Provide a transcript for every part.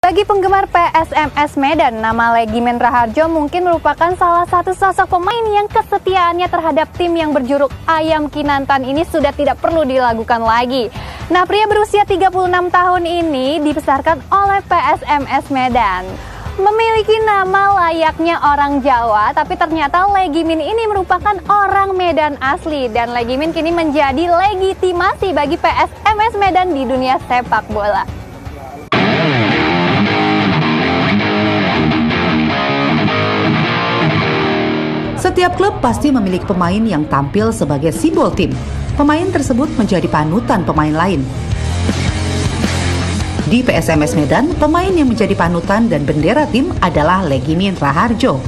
Bagi penggemar PSMS Medan, nama Legimen Raharjo mungkin merupakan salah satu sosok pemain yang kesetiaannya terhadap tim yang berjuluk Ayam Kinantan ini sudah tidak perlu diragukan lagi. Nah, pria berusia 36 tahun ini dibesarkan oleh PSMS Medan. Memiliki nama layaknya orang Jawa, tapi ternyata Legimen ini merupakan orang Medan asli. Dan Legimen kini menjadi legitimasi bagi PSMS Medan di dunia sepak bola. Setiap klub pasti memiliki pemain yang tampil sebagai simbol tim. Pemain tersebut menjadi panutan pemain lain. Di PSMS Medan, pemain yang menjadi panutan dan bendera tim adalah Legimen Raharjo.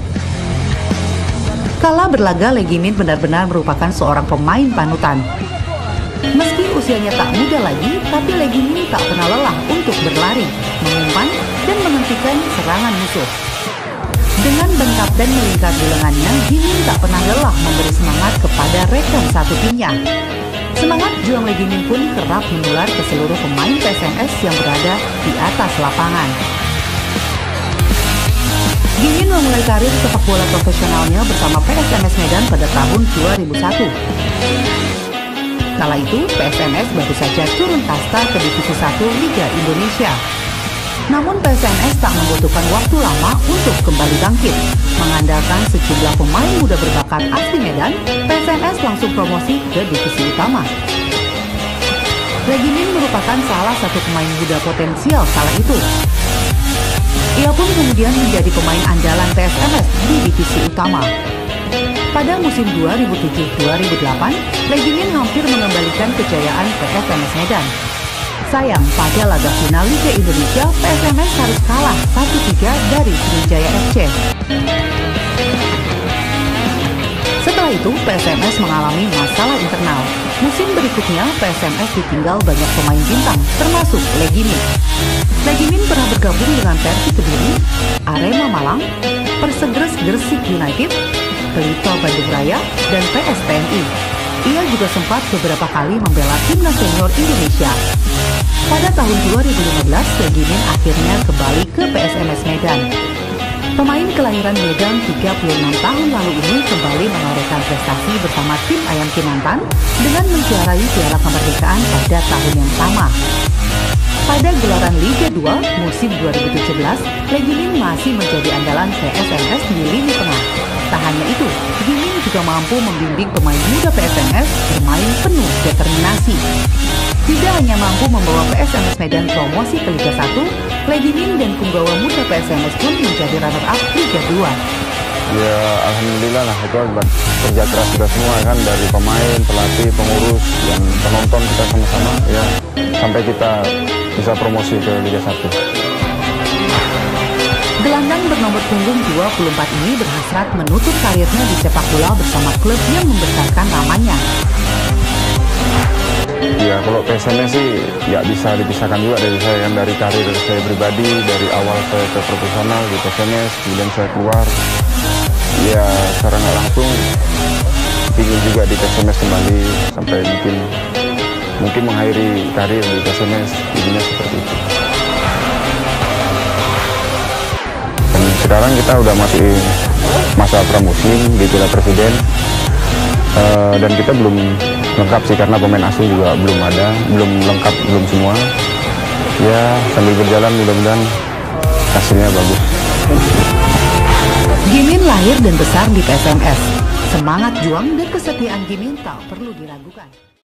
Kala berlaga, Legimen benar-benar merupakan seorang pemain panutan. Meski usianya tak muda lagi, tapi Legimen tak pernah lelah untuk berlari, mengumpan, dan menghentikan serangan musuh. Dengan bengkap dan melingkar di lengannya, Gimin tak pernah lelah memberi semangat kepada rekan satu timnya. Semangat juang Legimen pun kerap menular ke seluruh pemain PSMS yang berada di atas lapangan. Gimin memulai karir sepak bola profesionalnya bersama PSMS Medan pada tahun 2001. Kala itu, PSMS baru saja turun kasta ke Divisi 1 Liga Indonesia. Namun PSMS tak membutuhkan waktu lama untuk kembali bangkit. Mengandalkan sejumlah pemain muda berbakat asli Medan, PSMS langsung promosi ke divisi utama. Legimen merupakan salah satu pemain muda potensial kala itu. Ia pun kemudian menjadi pemain andalan PSMS di divisi utama. Pada musim 2007-2008, Legimen hampir mengembalikan kejayaan PSMS Medan. Sayang, pada laga final Liga Indonesia, PSMS harus kalah 1-3 dari Sriwijaya FC. Setelah itu, PSMS mengalami masalah internal. Musim berikutnya, PSMS ditinggal banyak pemain bintang, termasuk Legimen. Legimen pernah bergabung dengan Persib Kediri, Arema Malang, Persegres Gresik United, Pelita Bandung Raya, dan PSTNI. Ia juga sempat beberapa kali membela timnas senior Indonesia. Pada tahun 2015, Legimen akhirnya kembali ke PSMS Medan. Pemain kelahiran Medan 36 tahun lalu ini kembali menorehkan prestasi bersama tim Ayam Kinantan dengan menjuarai Piala Kemerdekaan pada tahun yang sama. Pada gelaran Liga 2 musim 2017, Legimen masih menjadi andalan PSMS di lini tengah. Tak hanya itu, Gimin juga mampu membimbing pemain muda PSMS bermain penuh determinasi. Tidak hanya mampu membawa PSMS Medan promosi ke Liga 1, Legimen dan punggawa muda PSMS pun menjadi runner-up Liga 2. Ya, alhamdulillah lah, itu akibat kerja keras kita semua kan, dari pemain, pelatih, pengurus, dan penonton kita sama-sama ya, sampai kita bisa promosi ke Liga 1. Gelandang bernomor punggung 24 ini berhasrat menutup karirnya di sepak bola bersama klub yang membesarkan namanya. Ya, kalau PSMS sih nggak bisa dipisahkan juga dari saya kan, dari karir saya pribadi, dari awal saya ke profesional di PSMS, kemudian saya keluar. Ya, secara nggak langsung ingin juga di PSMS kembali sampai mungkin mengakhiri karir di PSMS, intinya seperti itu. Sekarang kita udah masih masa pramusim di Piala Presiden, dan kita belum lengkap sih karena pemain asing juga belum ada, belum lengkap, belum semua. Ya, sambil berjalan mudah-mudahan hasilnya bagus. Gimin lahir dan besar di PSMS. Semangat juang dan kesetiaan Gimin tak perlu diragukan.